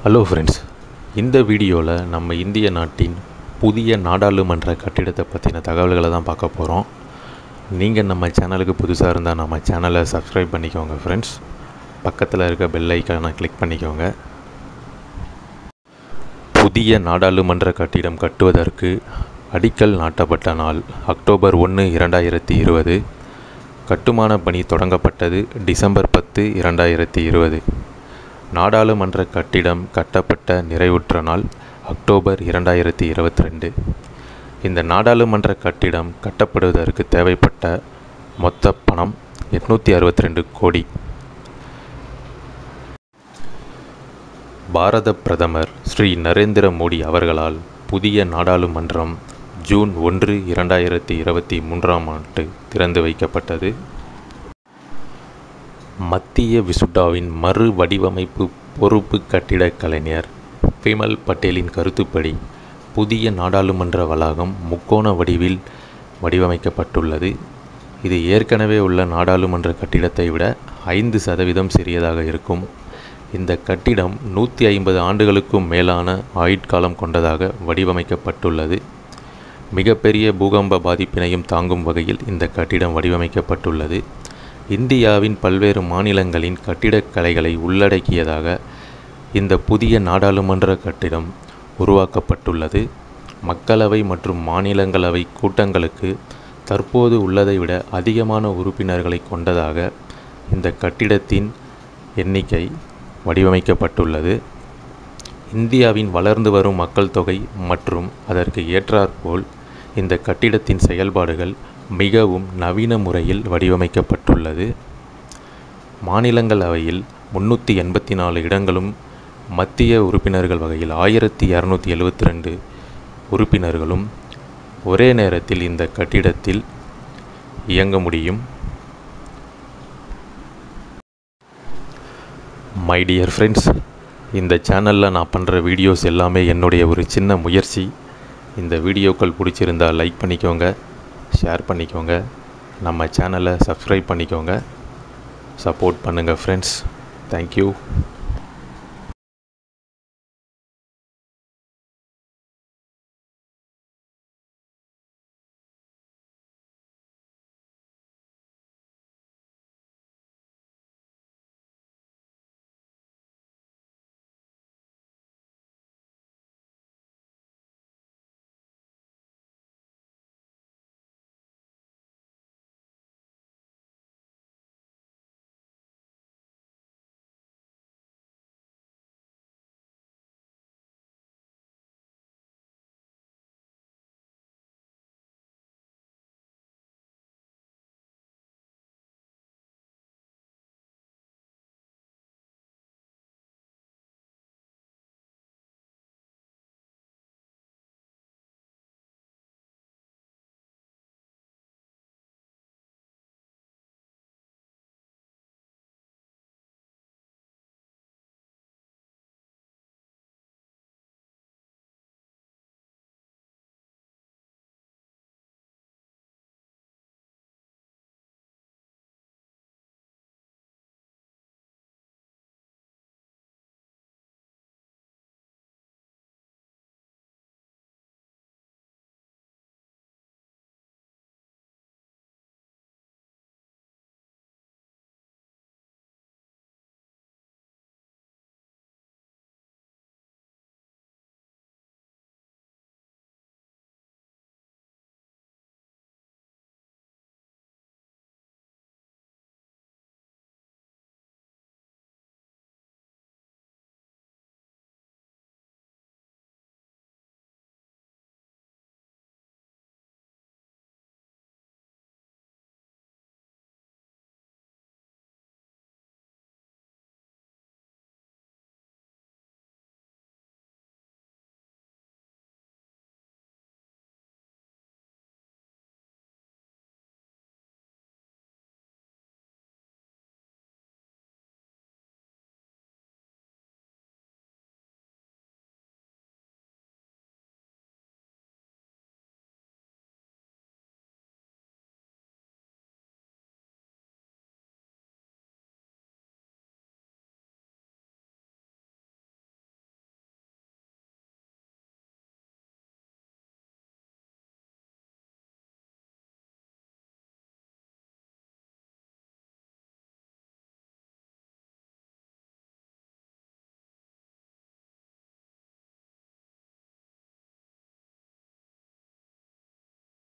Hello friends, இந்த வீடியோவில் நம்ம இந்திய நாட்டின் புதிய நாடாளுமன்ற கட்டிடத்தை பற்றின தகவல்களை தான் பார்க்க போகிறோம். நீங்கள் நம்ம சேனலுக்கு புதுசாக இருந்தால் நம்ம சேனலை சப்ஸ்கிரைப் பண்ணிக்கோங்க ஃப்ரெண்ட்ஸ். பக்கத்தில் இருக்க பெல் ஐக்கானை கிளிக் பண்ணிக்கோங்க. புதிய நாடாளுமன்ற கட்டிடம் கட்டுவதற்கு அடிக்கல் நாட்டப்பட்ட நாள் அக்டோபர் 1, 2020. கட்டுமான பணி தொடங்கப்பட்டது டிசம்பர் 10, 2020. நாடாளுமன்ற கட்டிடம் கட்டப்பட்ட நிறைவுற்ற நாள் அக்டோபர் 2022. இந்த நாடாளுமன்ற கட்டிடம் கட்டப்படுவதற்கு தேவைப்பட்ட மொத்த பணம் 862 கோடி. பாரத பிரதமர் ஸ்ரீ நரேந்திர மோடி அவர்களால் புதிய நாடாளுமன்றம் ஜூன் 1, 2023 திறந்து வைக்கப்பட்டது. மத்திய விசுடாவின் மறு வடிவமைப்பு பொறுப்பு கட்டிடக் கலைஞர் பிமல் பட்டேலின் கருத்துப்படி புதிய நாடாளுமன்ற வளாகம் முக்கோண வடிவில் வடிவமைக்கப்பட்டுள்ளது. இது ஏற்கனவே உள்ள நாடாளுமன்ற கட்டிடத்தை விட 5% சிறியதாக இருக்கும். இந்த கட்டிடம் 150 ஆண்டுகளுக்கும் மேலான ஆயுட்காலம் கொண்டதாக வடிவமைக்கப்பட்டுள்ளது. மிகப்பெரிய பூகம்ப பாதிப்பினையும் தாங்கும் வகையில் இந்த கட்டிடம் வடிவமைக்கப்பட்டுள்ளது. இந்தியாவின் பல்வேறு மாநிலங்களின் கட்டிடக்கலைகளை உள்ளடக்கியதாக இந்த புதிய நாடாளுமன்ற கட்டிடம் உருவாக்கப்பட்டுள்ளது. மக்களவை மற்றும் மாநிலங்களவை கூட்டங்களுக்கு தற்போது உள்ளதை விட அதிகமான உறுப்பினர்களை கொண்டதாக இந்த கட்டிடத்தின் எண்ணிக்கை வடிவமைக்கப்பட்டுள்ளது. இந்தியாவின் வளர்ந்து வரும் மக்கள் தொகை மற்றும் அதற்கு ஏற்றாற்போல் இந்த கட்டிடத்தின் செயல்பாடுகள் மிகவும் நவீன முறையில் வடிவமைக்கப்பட்டுள்ளது. மாநிலங்களவையில் 384 இடங்களும் மத்திய உறுப்பினர்கள் வகையில் 1272 உறுப்பினர்களும் ஒரே நேரத்தில் இந்த கட்டிடத்தில் இயங்க முடியும். மை டியர் ஃப்ரெண்ட்ஸ், இந்த சேனலில் நான் பண்ணுற வீடியோஸ் எல்லாமே என்னுடைய ஒரு சின்ன முயற்சி. இந்த வீடியோக்கள் பிடிச்சிருந்தால் லைக் பண்ணிக்கோங்க, ஷேர் பண்ணிக்கோங்க, நம்ம சேனலை சப்ஸ்கிரைப் பண்ணிக்கோங்க, சப்போர்ட் பண்ணுங்கள் ஃப்ரெண்ட்ஸ். தேங்க்யூ.